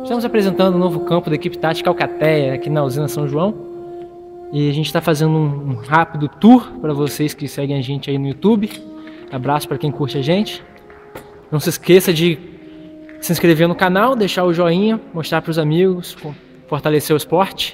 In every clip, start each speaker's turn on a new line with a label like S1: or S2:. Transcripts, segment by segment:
S1: Estamos apresentando o novo campo da equipe tática Alcateia aqui na usina São João. E a gente está fazendo um rápido tour para vocês que seguem a gente aí no YouTube. Abraço para quem curte a gente. Não se esqueça de se inscrever no canal, deixar o joinha, mostrar para os amigos, fortalecer o esporte.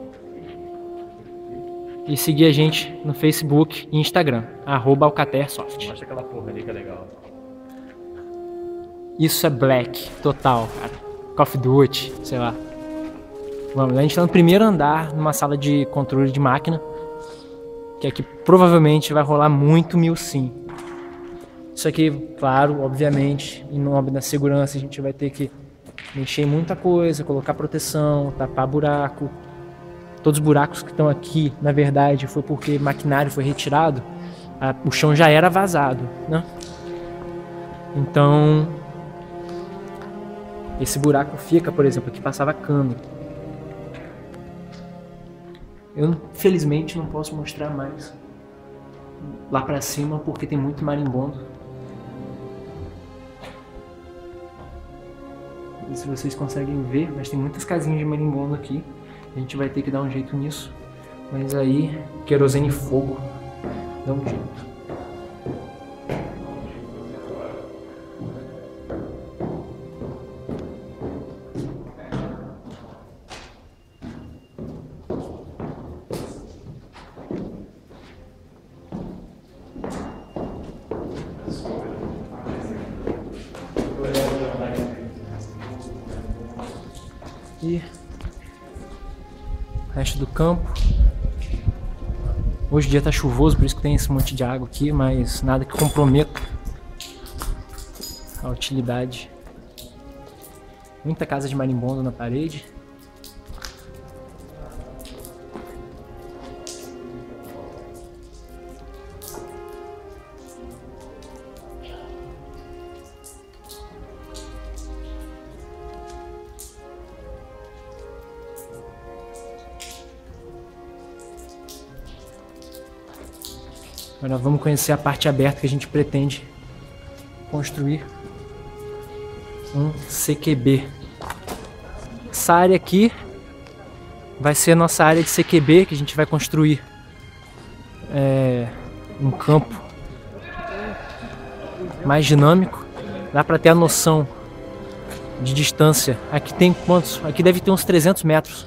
S1: E seguir a gente no Facebook e Instagram, @AlcateaSoft.
S2: Mostra aquela porra ali que é legal.
S1: Isso é Black, total, cara. Call of Duty, sei lá. Vamos, a gente tá no primeiro andar, numa sala de controle de máquina. Que aqui provavelmente vai rolar muito MILSIM. Isso aqui, claro, obviamente, em nome da segurança, a gente vai ter que mexer em muita coisa, colocar proteção, tapar buraco. Todos os buracos que estão aqui, na verdade, foi porque maquinário foi retirado. O chão já era vazado, né? Então, esse buraco fica, por exemplo, aqui passava cano. Eu, infelizmente, não posso mostrar mais lá pra cima porque tem muito marimbondo. Não sei se vocês conseguem ver, mas tem muitas casinhas de marimbondo aqui. A gente vai ter que dar um jeito nisso. Mas aí, querosene e fogo, dá um jeito. E o resto do campo. Hoje o dia tá chuvoso, por isso que tem esse monte de água aqui, mas nada que comprometa a utilidade. Muita casa de marimbondo na parede. Agora vamos conhecer a parte aberta que a gente pretende construir um CQB. Essa área aqui vai ser a nossa área de CQB, que a gente vai construir um campo mais dinâmico. Dá para ter a noção de distância. Aqui tem quantos? Aqui deve ter uns 300 metros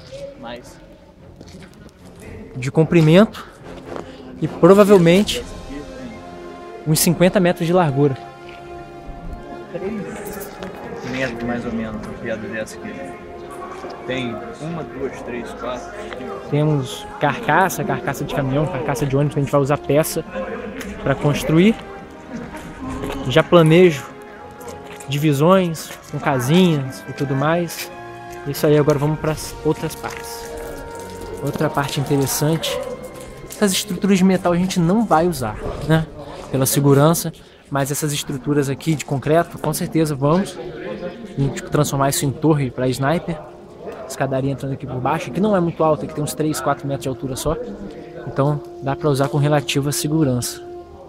S1: de comprimento. E provavelmente uns 50 metros de largura.
S2: 3 metros mais ou menos, uma piada dessa aqui. Tem 1, 2, 3, 4.
S1: Temos carcaça de caminhão, carcaça de ônibus, que a gente vai usar peça para construir. Já planejo divisões com casinhas e tudo mais. Isso aí, agora vamos para as outras partes. Outra parte interessante. Essas estruturas de metal a gente não vai usar, né? Pela segurança, mas essas estruturas aqui de concreto, com certeza vamos. A gente transformar isso em torre para sniper. Escadaria entrando aqui por baixo, que não é muito alta, que tem uns 3, 4 metros de altura só. Então dá para usar com relativa segurança.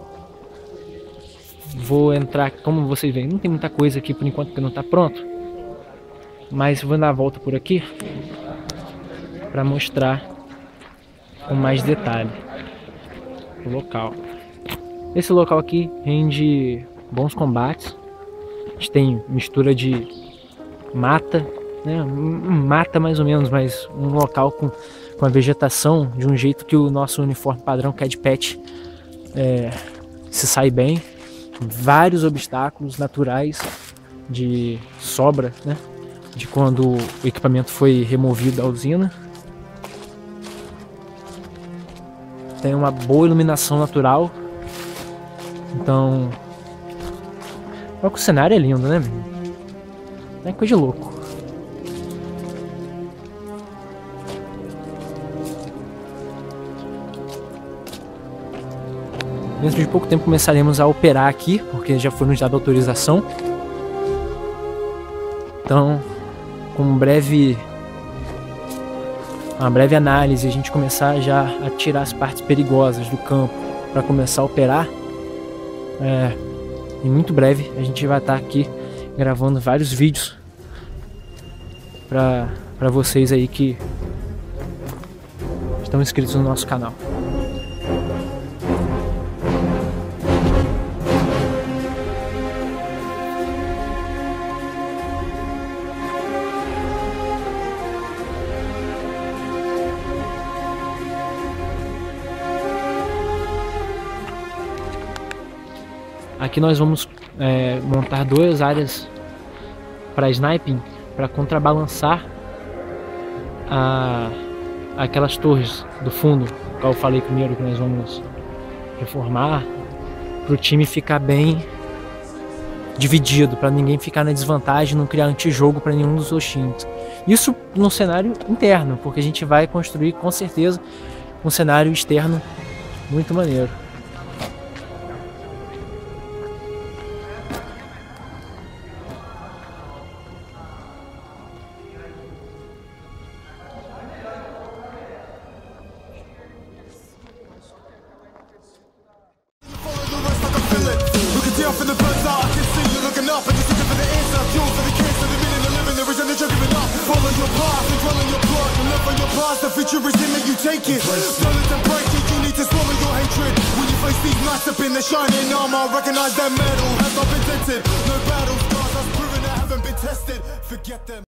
S1: Vou entrar, como vocês veem, não tem muita coisa aqui por enquanto porque não está pronto. Mas vou dar a volta por aqui para mostrar com mais detalhe o local. Esse local aqui rende bons combates. A gente tem mistura de mata, né? Mata mais ou menos, mas um local com a vegetação de um jeito que o nosso uniforme padrão CAD-PAT se sai bem. Vários obstáculos naturais de sobra, né? De quando o equipamento foi removido da usina. Tem uma boa iluminação natural. Então, olha que o cenário é lindo, né? É coisa de louco. Dentro de pouco tempo começaremos a operar aqui, porque já foi nos dada autorização. Então, com uma breve análise, a gente começar já a tirar as partes perigosas do campo para começar a operar. E muito breve a gente vai estar aqui gravando vários vídeos para vocês aí que estão inscritos no nosso canal. Aqui nós vamos montar 2 áreas para sniping, para contrabalançar aquelas torres do fundo, que eu falei primeiro que nós vamos reformar, para o time ficar bem dividido, para ninguém ficar na desvantagem, não criar antijogo para nenhum dos dois times. Isso no cenário interno, porque a gente vai construir com certeza um cenário externo muito maneiro.
S3: From the birds out, I can see you looking up and just looking for the answer. Fuel for the kids, for the million of living, there isn't a joke giving up. Follow your path and dwell in your blood, and live on your past. The future is in that you take it. Don't let them break it, you need to swallow your hatred. When you face these knights up in the shining armor, recognize their medal has not been dented. No battle scars, that's proven that haven't been tested. Forget them.